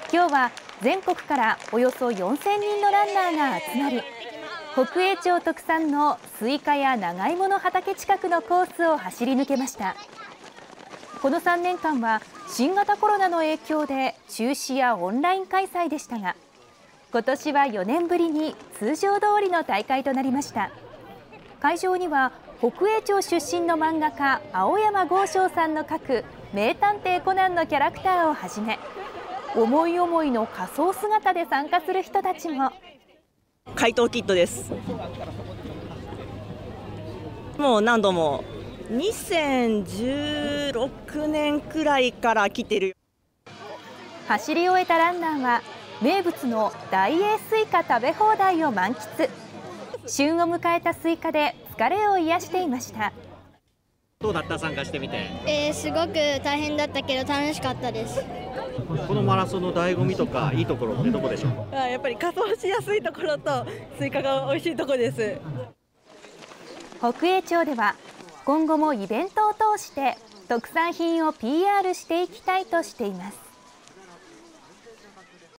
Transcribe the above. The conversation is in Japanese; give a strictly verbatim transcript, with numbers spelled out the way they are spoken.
今日は全国からおよそよんせんにんのランナーが集まり、北栄町特産のスイカや長芋の畑近くのコースを走り抜けました。このさんねんかんは新型コロナの影響で中止やオンライン開催でしたが、今年はよねんぶりに通常通りの大会となりました。会場には北栄町出身の漫画家青山剛昌さんの描く名探偵コナンのキャラクターをはじめ、思い思いの仮装姿で参加する人たちも。 怪盗キッドです。もう何度もにせんじゅうろくねんくらいから来てる。 走り終えたランナーは名物の大栄スイカ食べ放題を満喫。旬を迎えたスイカで疲れを癒していました。 どうだった？参加してみて。 えー、すごく大変だったけど楽しかったです。 このマラソンの醍醐味とかいいところってどこでしょう？ やっぱり仮装しやすいところとスイカが美味しいところです。 北栄町では今後もイベントを通して特産品を ピーアール していきたいとしています。